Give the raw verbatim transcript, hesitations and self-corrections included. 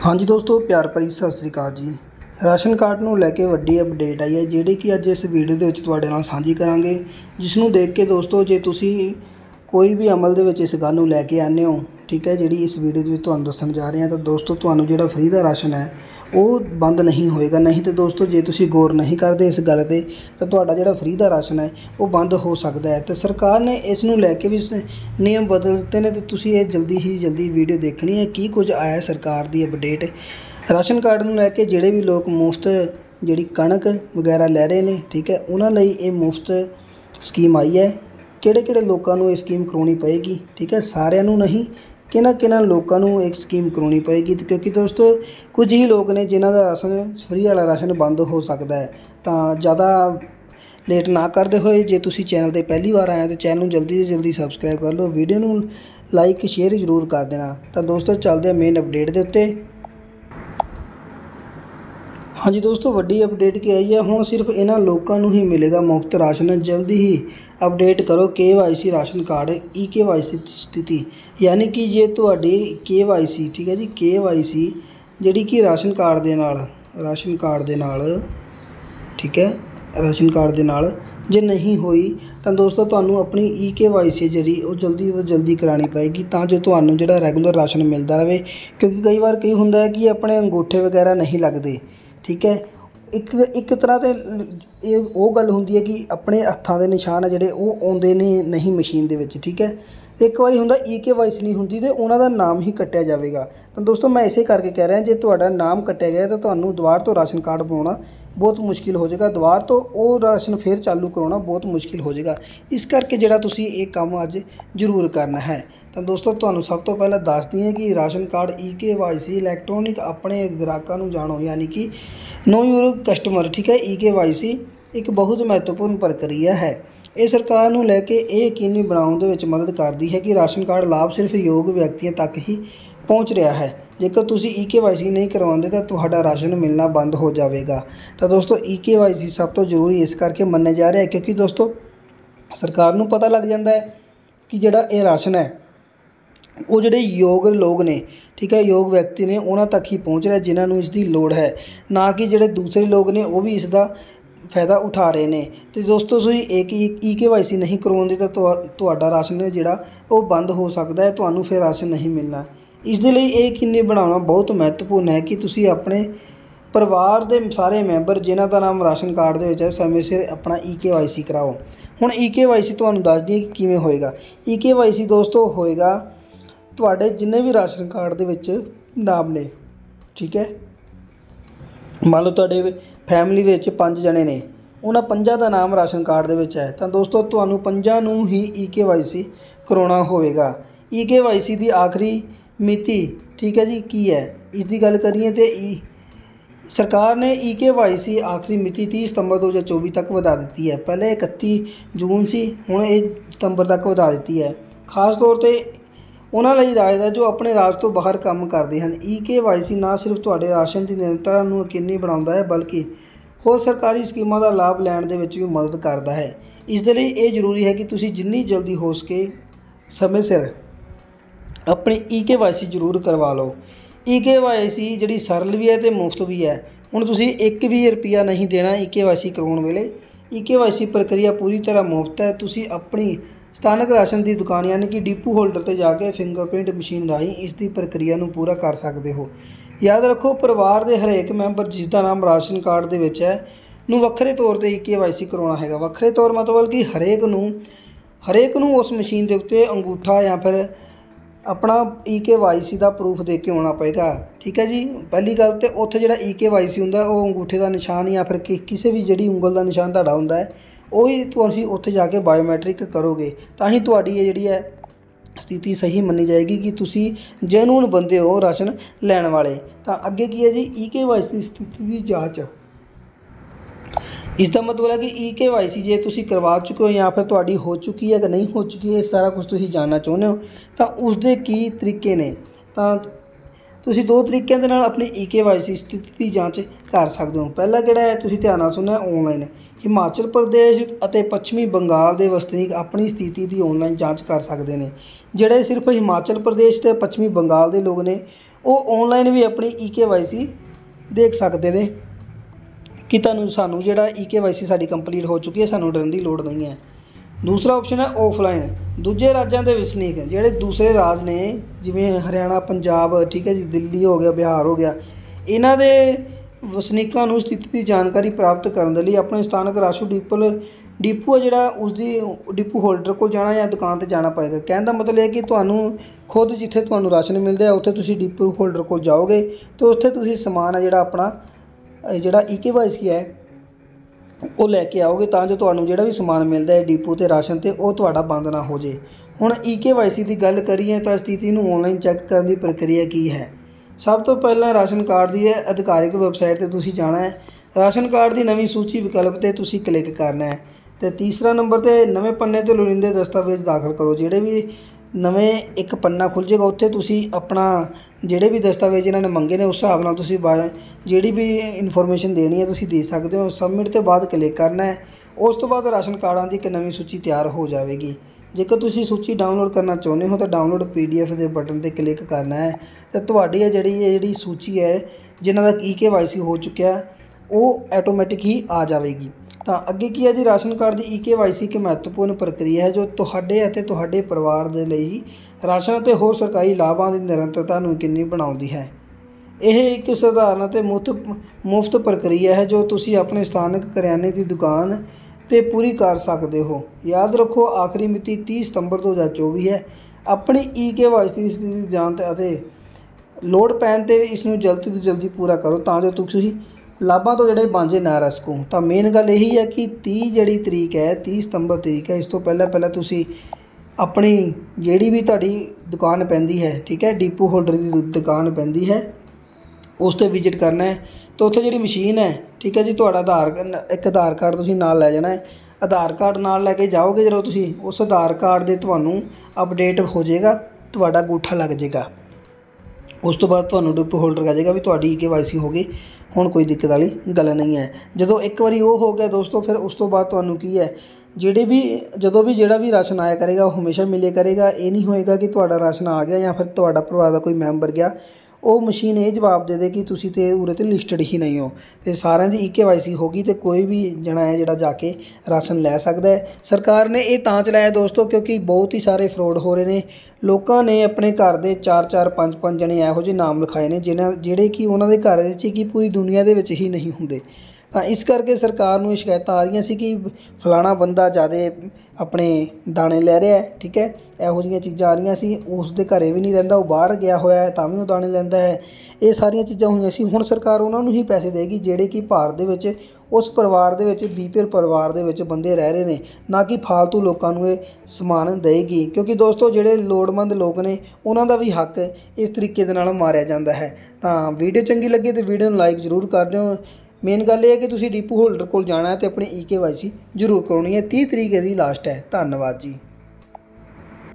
हाँ जी दोस्तों, प्यार भरी सत श्री अकाल जी। राशन कार्ड ਨੂੰ ਲੈ ਕੇ ਵੱਡੀ ਅਪਡੇਟ ਆਈ ਹੈ ਜਿਹੜੀ ਕਿ ਅੱਜ ਇਸ ਵੀਡੀਓ ਦੇ ਵਿੱਚ ਤੁਹਾਡੇ ਨਾਲ ਸਾਂਝੀ ਕਰਾਂਗੇ, ਜਿਸ ਨੂੰ ਦੇਖ ਕੇ ਦੋਸਤੋ ਜੇ ਤੁਸੀਂ ਕੋਈ ਵੀ ਅਮਲ ਦੇ ਵਿੱਚ ਇਸ ਗੱਲ ਨੂੰ ਲੈ ਕੇ ਆਨੇ ਹੋ, ठीक है, ਜਿਹੜੀ ਇਸ ਵੀਡੀਓ ਦੇ ਵਿੱਚ ਤੁਹਾਨੂੰ ਦੱਸਣ ਜਾ ਰਹੇ ਹਾਂ, ਤਾਂ ਦੋਸਤੋ ਤੁਹਾਨੂੰ ਜਿਹੜਾ ਫ੍ਰੀ ਦਾ ਰਾਸ਼ਨ ਹੈ ਉਹ ਬੰਦ नहीं होएगा। नहीं तो दोस्तों जे तुसी गौर नहीं करते इस गल ते तो तुहाडा जिहड़ा फ्री दा राशन है वो बंद हो सकता है। तो सरकार ने इस नूं लैके भी नियम बदल दिते ने, तो तुसी ये जल्दी ही जल्दी वीडियो देखनी है की कुछ आया सरकार दी अपडेट। राशन कार्ड नूं लैके जिहड़े भी लोग मुफ्त जिहड़ी कणक वगैरह लै रहे ने, ठीक है, उन्हां लई ये मुफ्त स्कीम आई है। किहड़े किहड़े लोकां नूं ये स्कीम करवाउणी पएगी, ठीक है, सारिआं नूं नहीं, किन्हां किन्हां लोकां नूं एक स्कीम करवाउणी पएगी, क्योंकि दोस्तों कुछ ही लोग ने जिन्हां दा राशन फ्री वाला राशन बंद हो सकता है। तो ज़्यादा लेट ना करते हुए जे तुसी चैनल ते पहली बार आए तो चैनल नूं जल्दी से जल्दी सबसक्राइब कर लो, वीडियो नूं लाइक शेयर जरूर कर देना। तो दोस्तों चलते हैं मेन अपडेट दे उत्ते। हाँ जी दोस्तों, वड्डी अपडेट क्या आई है, हुण सिर्फ इन्हां लोकां नूं ही मिलेगा मुफ्त राशन। जल्दी ही अपडेट करो K Y C ration card E K Y सी स्थिति, यानी कि जे तुहाडी के वाई सी, ठीक है जी, के वाई सी जिहड़ी कि राशन कार्ड दे नाल राशन कार्ड दे नाल ठीक है, राशन कार्ड दे नाल जे नहीं हुई तो दोस्तों तुहानूं अपनी ई के वाई सी जी वो जल्दी तो जल्दी करानी पएगी, तां जो तुहानूं जिहड़ा रैगूलर राशन मिलता रहे। क्योंकि कई बार कई हुंदा है कि अपने अंगूठे वगैरह नहीं लगते, ठीक है, एक एक तरह ते ये वो गल हुंदी है कि अपने हत्थां दे निशान जिहड़े वो आउंदे ने नहीं मशीन दे विच, ठीक है। एक बार हुंदा ई के वाई सी नहीं हुंदी ते उन्हां दा नाम ही कट्टिया जाएगा। तो दोस्तों मैं इसे करके कह रहा जे तुहाडा नाम कट्टिया गया तो तुहानूं दुबारा तो राशन कार्ड बनाउणा बहुत मुश्किल हो जाएगा, दुबारा तो वो राशन फिर चालू कराउणा बहुत मुश्किल हो जाएगा। इस करके जिहड़ा तुसीं ये काम अज जरूर करना है। तो दोस्तों तुहानूं सब तो पहले दस दिए कि ration card E K Y सी इलैक्ट्रॉनिक अपने ग्राहकों नूं जाणो, यानी कि नो यूर कस्टमर, ठीक है। ई के वाई सी एक बहुत महत्वपूर्ण प्रक्रिया है। ये सरकार नूं लैके ये यकीनी बनाउण दे विच मदद करदी है कि राशन कार्ड लाभ सिर्फ योग व्यक्तियों तक ही पहुँच रहा है। जेकर तुसीं ई के वाई सी नहीं करवाते तो तुहाडा राशन मिलना बंद हो जाएगा। तो दोस्तों ई के वाई सी सब तो जरूरी इस करके मन्निया जा रहा है, क्योंकि दोस्तों सरकार नूं पता लग जाता है कि जिहड़ा ये राशन है वो जिहड़े योग लोग ने, ठीक है, योग व्यक्ति ने उन्हां तक ही पहुँच रहा है जिन्होंने इसकी लोड़ है, ना कि जिहड़े दूसरे लोग ने वो भी इसका फायदा उठा रहे हैं। तो दोस्तों तुसीं एक ई के वाई सी नहीं करवाते तो तुहाडा राशन जिहड़ा वो बंद हो सकता है, तुहानूं फिर राशन नहीं मिलना। इस दे लई ये यकीनी बनाना बहुत महत्वपूर्ण है कि तुसीं अपने परिवार के सारे मैंबर जिन्हां दा नाम राशन कार्ड दे विच है समय सिर अपना ई के वाई सी कराओ। हुण ई के वाई सी तुहानूं दस दिए कि किवें होएगा। ई के वाई सी दोस्तों होएगा तुहाडे जिन्ने भी राशन कार्ड दे विच नाम ने, ठीक है, मान लो तुहाडे फैमिली विच पंज जने ने, उन्हां पंजां दा नाम राशन कार्ड दे विच है, तो दोस्तों तुहानूं पंजां नूं ही ई के वाई सी कराउणा होवेगा। ई के वाई सी दी आखिरी मिति, ठीक है जी, की है इसकी गल करिए तो ई सरकार ने ई के वाई सी आखिरी मिति तीस सितंबर दो हज़ार चौबीस तक वधा दी है। पहले इकत्ती जून सी, हुण ये सितंबर तक वधा दी है। खास तौर पर उन्हां लई हिदायत है जो अपने राज तो बाहर काम करते हैं। ई के वाई सी ना सिर्फ तुहाडे राशन की निरंतरता नूं यकीनी बनाउंदा है, बल्कि होर सरकारी स्कीमां दा लाभ लैण दे विच भी मदद करता है। इस दे लई ये जरूरी है कि तुसीं जिन्नी जल्दी हो सके समय सिर अपनी ई के वाई सी जरूर करवा लो। ई के वाई सी जिहड़ी सरल भी है तो मुफ्त भी है। हुण तुसीं एक भी रुपया नहीं देना ई के वाई सी करवाउण वेले। ई के वाई सी प्रक्रिया पूरी तरह मुफ्त है। तुसीं अपनी स्थानक राशन की दुकान यानी कि डिपू होल्डर पर जाके फिंगरप्रिंट मशीन राही इसकी प्रक्रिया नूं पूरा कर सकते हो। याद रखो परिवार के हरेक मैंबर जिसका नाम राशन कार्ड दे विच है नूं वक्खरे तौर पर ई के वाई सी करवाउणा हैगा। वक्खरे तौर मतलब कि हरेक नूं हरेक नूं उस मशीन के उत्ते अंगूठा या फिर अपना ई के वाई सी का प्रूफ दे के आना पएगा, ठीक है जी। पहली गल तो उत्थे जिहड़ा ई के वाई सी हुंदा वो अंगूठे का निशान या फिर कि किसी भी जिहड़ी उंगल का निशान तुहाडा हुंदा है वही तुसीं उत्थे जाके बायोमैट्रिक करोगे, तां ही तुहाडी ये जिहड़ी है स्थिति सही मनी जाएगी कि तुसीं जेन्युइन बंदे हो राशन लैण वाले। तो अगे की है जी ई के वाई सी स्थिति की जाँच। इसका मतलब है कि ई के वाई सी जे तुसीं करवा चुके हो या फिर तुहाडी हो चुकी है कि नहीं हो चुकी है, सारा कुछ तुसीं जानना चाहुंदे हो तो उसके की तरीके ने। तो तुसीं दो तरीकों के नाल अपनी ई के वाई सी स्थिति की जाँच कर सकते हो। पहला किहड़ा है तुसीं ध्यान नाल सुणना, ऑनलाइन हिमाचल प्रदेश और पश्चिमी बंगाल के वसनीक अपनी स्थिति की ऑनलाइन जाँच कर सकते हैं। जिहड़े सिर्फ हिमाचल प्रदेश ते पश्चिमी बंगाल के लोग ने ਉਹ ਆਨਲਾਈਨ ਵੀ ਆਪਣੀ ਈ ਕੇ ਵਾਈ ਸੀ ਦੇਖ ਸਕਦੇ ਨੇ ਕਿ ਤੁਹਾਨੂੰ ਸਾਨੂੰ ਜਿਹੜਾ ਈ ਕੇ ਵਾਈ ਸੀ ਸਾਡੀ ਕੰਪਲੀਟ ਹੋ ਚੁੱਕੀ ਹੈ, ਸਾਨੂੰ ਡਰਨ ਦੀ ਲੋੜ ਨਹੀਂ ਹੈ। ਦੂਸਰਾ ਆਪਸ਼ਨ ਹੈ ਆਫਲਾਈਨ। ਦੂਜੇ ਰਾਜਾਂ ਦੇ ਵਸਨੀਕ ਜਿਹੜੇ ਦੂਸਰੇ ਰਾਜ ਨੇ ਜਿਵੇਂ ਹਰਿਆਣਾ, ਪੰਜਾਬ, ਠੀਕ ਹੈ ਜੀ, ਦਿੱਲੀ ਹੋ ਗਿਆ, ਬਿਹਾਰ ਹੋ ਗਿਆ, ਇਹਨਾਂ ਦੇ ਵਸਨੀਕਾਂ ਨੂੰ ਸਥਿਤੀ ਦੀ ਜਾਣਕਾਰੀ ਪ੍ਰਾਪਤ ਕਰਨ ਦੇ ਲਈ ਆਪਣੇ ਸਥਾਨਕ ਰਾਸ਼ਨ ਡਿਪੂ ਡਿਪੂ ਹੈ ਜਿਹੜਾ ਉਸਦੀ ਡਿਪੂ ਹੋਲਡਰ ਕੋਲ ਜਾਣਾ ਜਾਂ ਦੁਕਾਨ 'ਤੇ ਜਾਣਾ ਪਏਗਾ। ਕਹਿਣ ਦਾ ਮਤਲਬ ਇਹ ਕਿ ਤੁਹਾਨੂੰ ਖੁਦ ਜਿੱਥੇ ਤੁਹਾਨੂੰ ਰਾਸ਼ਨ ਮਿਲਦਾ ਹੈ ਉੱਥੇ ਤੁਸੀਂ ਡਿਪੂ ਹੋਲਡਰ ਕੋਲ ਜਾਓਗੇ ਅਤੇ ਉੱਥੇ ਤੁਸੀਂ ਸਮਾਨ ਹੈ ਜਿਹੜਾ ਆਪਣਾ ਜਿਹੜਾ ਈ ਕੇ ਵਾਈ ਸੀ ਹੈ ਉਹ ਲੈ ਕੇ ਆਓਗੇ, ਤਾਂ ਜੋ ਤੁਹਾਨੂੰ ਜਿਹੜਾ ਵੀ ਸਮਾਨ ਮਿਲਦਾ ਹੈ ਡਿਪੂ ਤੇ ਰਾਸ਼ਨ 'ਤੇ ਉਹ ਤੁਹਾਡਾ ਬੰਦ ਨਾ ਹੋ ਜੇ। ਹੁਣ ਈ ਕੇ ਵਾਈ ਸੀ ਦੀ ਗੱਲ ਕਰੀਏ ਤਾਂ ਸਥਿਤੀ ਨੂੰ ਆਨਲਾਈਨ ਚੈੱਕ ਕਰਨ ਦੀ ਪ੍ਰਕਿਰਿਆ ਕੀ ਹੈ। ਸਭ ਤੋਂ ਪਹਿਲਾਂ ਰਾਸ਼ਨ ਕਾਰਡ ਦੀ ਅਧਿਕਾਰਿਕ ਵੈਬਸਾਈਟ 'ਤੇ ਤੁਸੀਂ ਜਾਣਾ ਹੈ। ਰਾਸ਼ਨ ਕਾਰਡ ਦੀ ਨਵੀਂ ਸੂਚੀ ਵਿਕਲਪ 'ਤੇ ਤੁਸੀਂ ਕਲਿੱਕ ਕਰਨਾ ਹੈ ਅਤੇ ਤੀਸਰਾ ਨੰਬਰ 'ਤੇ ਨਵੇਂ ਪੰਨੇ 'ਤੇ ਲੋੜੀਂਦੇ ਦਸਤਾਵੇਜ਼ ਦਾਖਲ ਕਰੋ। ਜਿਹੜੇ ਵੀ ਨਵੇਂ ਇੱਕ ਪੰਨਾ ਖੁੱਲ੍ਹ ਜਾਏਗਾ ਉੱਥੇ ਤੁਸੀਂ ਆਪਣਾ ਜਿਹੜੇ ਵੀ ਦਸਤਾਵੇਜ਼ ਇਹਨਾਂ ਨੇ ਮੰਗੇ ਨੇ ਉਸ ਹਿਸਾਬ ਨਾਲ ਤੁਸੀਂ ਬਾ ਜਿਹੜੀ ਵੀ ਇਨਫੋਰਮੇਸ਼ਨ ਦੇਣੀ ਹੈ ਤੁਸੀਂ ਦੇ ਸਕਦੇ ਹੋ। ਸਬਮਿਟ ਤੋਂ ਬਾਅਦ ਕਲਿੱਕ ਕਰਨਾ ਹੈ। ਉਸ ਤੋਂ ਬਾਅਦ ਰਾਸ਼ਨ ਕਾਰਡਾਂ ਦੀ ਇੱਕ ਨਵੀਂ ਸੂਚੀ ਤਿਆਰ ਹੋ ਜਾਵੇਗੀ। ਜੇਕਰ ਤੁਸੀਂ ਸੂਚੀ ਡਾਊਨਲੋਡ ਕਰਨਾ ਚਾਹੁੰਦੇ ਹੋ ਤਾਂ ਡਾਊਨਲੋਡ ਪੀ ਡੀ ਐਫ ਦੇ ਬਟਨ 'ਤੇ ਕਲਿੱਕ ਕਰਨਾ ਹੈ ਅਤੇ ਤੁਹਾਡੀ ਜਿਹੜੀ ਇਹ ਜਿਹੜੀ ਸੂਚੀ ਹੈ ਜਿਨ੍ਹਾਂ ਦਾ ਈ ਕੇ ਵਾਈ ਸੀ ਹੋ ਚੁੱਕਿਆ ਉਹ ਆਟੋਮੈਟਿਕ ਹੀ ਆ ਜਾਵੇਗੀ। ਤਾਂ ਅੱਗੇ ਕੀ ਹੈ ਜੀ, ਰਾਸ਼ਨ ਕਾਰਡ ਦੀ ਈ ਕੇ ਵਾਈ ਸੀ ਇੱਕ ਮਹੱਤਵਪੂਰਨ ਪ੍ਰਕਿਰਿਆ ਹੈ ਜੋ ਤੁਹਾਡੇ ਅਤੇ ਤੁਹਾਡੇ ਪਰਿਵਾਰ ਦੇ ਲਈ ਰਾਸ਼ਨ ਅਤੇ ਹੋਰ ਸਰਕਾਰੀ ਲਾਭਾਂ ਦੀ ਨਿਰੰਤਰਤਾ ਨੂੰ ਯਕੀਨੀ ਬਣਾਉਂਦੀ ਹੈ। ਇਹ ਇੱਕ ਸਧਾਰਨ ਅਤੇ ਮੁਫਤ ਮੁਫਤ ਪ੍ਰਕਿਰਿਆ ਹੈ ਜੋ ਤੁਸੀਂ ਆਪਣੇ ਸਥਾਨਕ ਕਰਿਆਨੇ ਦੀ ਦੁਕਾਨ 'ਤੇ ਪੂਰੀ ਕਰ ਸਕਦੇ ਹੋ। ਯਾਦ ਰੱਖੋ, ਆਖਰੀ ਮਿਤੀ ਤੀਹ ਸਤੰਬਰ ਦੋ ਹਜ਼ਾਰ ਚੌਵੀ ਹੈ। ਆਪਣੀ ਈ ਕੇ ਵਾਈ ਸੀ ਦੀ ਸਥਿਤੀ ਦੀ ਜਾਂਚ ਅਤੇ ਲੋੜ ਪੈਣ 'ਤੇ ਇਸ ਨੂੰ ਜਲਦੀ ਤੋਂ ਜਲਦੀ ਪੂਰਾ ਕਰੋ ਤਾਂ ਜੋ ਤੁਸੀਂ ਲਾਭਾਂ ਤੋਂ ਜਿਹੜੇ ਵਾਂਝੇ ਨਾ ਰਹਿ ਸਕੋ। ਤਾਂ ਮੇਨ ਗੱਲ ਇਹੀ ਹੈ ਕਿ ਤੀਹ ਜਿਹੜੀ ਤਰੀਕ ਹੈ ਤੀਹ ਸਤੰਬਰ ਤਰੀਕ ਹੈ, ਇਸ ਤੋਂ ਪਹਿਲਾਂ ਪਹਿਲਾਂ ਤੁਸੀਂ ਆਪਣੀ ਜਿਹੜੀ ਵੀ ਤੁਹਾਡੀ ਦੁਕਾਨ ਪੈਂਦੀ ਹੈ, ਠੀਕ ਹੈ, ਡਿਪੂ ਹੋਲਡਰ ਦੀ ਦੁਕਾਨ ਪੈਂਦੀ ਹੈ, ਉਸ 'ਤੇ ਵਿਜ਼ਿਟ ਕਰਨਾ ਹੈ। ਤਾਂ ਉੱਥੇ ਜਿਹੜੀ ਮਸ਼ੀਨ ਹੈ, ਠੀਕ ਹੈ ਜੀ, ਤੁਹਾਡਾ ਆਧਾਰ ਇੱਕ ਆਧਾਰ ਕਾਰਡ ਤੁਸੀਂ ਨਾਲ ਲੈ ਜਾਣਾ ਹੈ। ਆਧਾਰ ਕਾਰਡ ਨਾਲ ਲੈ ਕੇ ਜਾਓਗੇ, ਜਦੋਂ ਤੁਸੀਂ ਉਸ ਆਧਾਰ ਕਾਰਡ ਦੇ ਤੁਹਾਨੂੰ ਅਪਡੇਟ ਹੋ ਜਾਏਗਾ, ਤੁਹਾਡਾ ਅੰਗੂਠਾ ਲੱਗ ਜਾਏਗਾ। ਉਸ ਤੋਂ ਬਾਅਦ ਤੁਹਾਨੂੰ ਡਿਪੂ ਹੋਲਡਰ ਕਹਿ ਜਾਏਗਾ ਵੀ ਤੁਹਾਡੀ ਈ ਕੇ ਵਾਈ ਸੀ ਹੋ ਗਈ, ਹੁਣ ਕੋਈ ਦਿੱਕਤ ਵਾਲੀ ਗੱਲ ਨਹੀਂ ਹੈ। ਜਦੋਂ ਇੱਕ ਵਾਰੀ ਉਹ ਹੋ ਗਿਆ ਦੋਸਤੋ, ਫਿਰ ਉਸ ਤੋਂ ਬਾਅਦ ਤੁਹਾਨੂੰ ਕੀ ਹੈ, ਜਿਹੜੇ ਵੀ ਜਦੋਂ ਵੀ ਜਿਹੜਾ ਵੀ ਰਾਸ਼ਨ ਆਇਆ ਕਰੇਗਾ ਉਹ ਹਮੇਸ਼ਾ ਮਿਲਿਆ ਕਰੇਗਾ। ਇਹ ਨਹੀਂ ਹੋਏਗਾ ਕਿ ਤੁਹਾਡਾ ਰਾਸ਼ਨ ਆ ਗਿਆ ਜਾਂ ਫਿਰ ਤੁਹਾਡਾ ਪਰਿਵਾਰ ਦਾ ਕੋਈ ਮੈਂਬਰ ਗਿਆ, ਉਹ ਮਸ਼ੀਨ ਇਹ ਜਵਾਬ ਦੇ ਦੇ ਕਿ ਤੁਸੀਂ ਤੇ ਉਰੇ 'ਤੇ ਲਿਸਟਡ ਹੀ ਨਹੀਂ ਹੋ। ਅਤੇ ਸਾਰਿਆਂ ਦੀ ਈ ਕੇ ਵਾਈ ਸੀ ਹੋ ਗਈ ਅਤੇ ਕੋਈ ਵੀ ਜਣਾ ਹੈ ਜਿਹੜਾ ਜਾ ਕੇ ਰਾਸ਼ਨ ਲੈ ਸਕਦਾ ਹੈ। ਸਰਕਾਰ ਨੇ ਇਹ ਤਾਂ ਚਲਾਇਆ ਦੋਸਤੋ ਕਿਉਂਕਿ ਬਹੁਤ ਹੀ ਸਾਰੇ ਫਰੋਡ ਹੋ ਰਹੇ ਨੇ। ਲੋਕਾਂ ਨੇ ਆਪਣੇ ਘਰ ਦੇ ਚਾਰ ਚਾਰ ਪੰਜ ਪੰਜ ਜਣੇ ਇਹੋ ਜਿਹੇ ਨਾਮ ਲਿਖਾਏ ਨੇ ਜਿਹਨਾਂ ਜਿਹੜੇ ਕਿ ਉਹਨਾਂ ਦੇ ਘਰ ਵਿੱਚ ਕਿ ਪੂਰੀ ਦੁਨੀਆ ਦੇ ਵਿੱਚ ਹੀ ਨਹੀਂ ਹੁੰਦੇ। ਤਾਂ ਇਸ ਕਰਕੇ ਸਰਕਾਰ ਨੂੰ ਇਹ ਸ਼ਿਕਾਇਤਾਂ ਆ ਰਹੀਆਂ ਸੀ ਕਿ ਫਲਾਣਾ ਬੰਦਾ ਜ਼ਿਆਦਾ ਆਪਣੇ ਦਾਣੇ ਲੈ ਰਿਹਾ ਹੈ, ਠੀਕ ਹੈ, ਇਹੋ ਜਿਹੀਆਂ ਚੀਜ਼ਾਂ ਆ ਰਹੀਆਂ ਸੀ। ਉਸ ਦੇ ਘਰੇ ਵੀ ਨਹੀਂ ਰਹਿੰਦਾ, ਉਹ ਬਾਹਰ ਗਿਆ ਹੋਇਆ ਹੈ ਤਾਂ ਵੀ ਉਹ ਦਾਣੇ ਲੈਂਦਾ ਹੈ। ਇਹ ਸਾਰੀਆਂ ਚੀਜ਼ਾਂ ਹੋਈਆਂ ਸੀ। ਹੁਣ ਸਰਕਾਰ ਉਹਨਾਂ ਨੂੰ ਹੀ ਪੈਸੇ ਦੇਗੀ ਜਿਹੜੇ ਕਿ ਭਾਰਤ ਦੇ ਵਿੱਚ ਉਸ ਪਰਿਵਾਰ ਦੇ ਵਿੱਚ ਬੀ ਪੀ ਐਲ ਪਰਿਵਾਰ ਦੇ ਵਿੱਚ ਬੰਦੇ ਰਹਿ ਰਹੇ ਨੇ, ਨਾ ਕਿ ਫਾਲਤੂ ਲੋਕਾਂ ਨੂੰ ਇਹ ਸਮਾਨ ਦੇਗੀ। ਕਿਉਂਕਿ ਦੋਸਤੋ ਜਿਹੜੇ ਲੋੜਵੰਦ ਲੋਕ ਨੇ ਉਹਨਾਂ ਦਾ ਵੀ ਹੱਕ ਇਸ ਤਰੀਕੇ ਦੇ ਨਾਲ ਮਾਰਿਆ ਜਾਂਦਾ ਹੈ। ਤਾਂ ਵੀਡੀਓ ਚੰਗੀ ਲੱਗੇ ਤਾਂ ਵੀਡੀਓ ਨੂੰ ਲਾਈਕ ਜ਼ਰੂਰ ਕਰ ਦਿਓ। ਮੇਨ ਗੱਲ ਇਹ ਹੈ ਕਿ ਤੁਸੀਂ ਡਿਪੂ ਹੋਲਡਰ ਕੋਲ ਜਾਣਾ ਹੈ ਅਤੇ ਆਪਣੀ ਈ ਕੇ ਵਾਈ ਸੀ ਜ਼ਰੂਰ ਕਰਾਉਣੀ ਹੈ। ਤੀਹ ਤਰੀਕ ਇਹਦੀ ਲਾਸਟ ਹੈ। ਧੰਨਵਾਦ ਜੀ।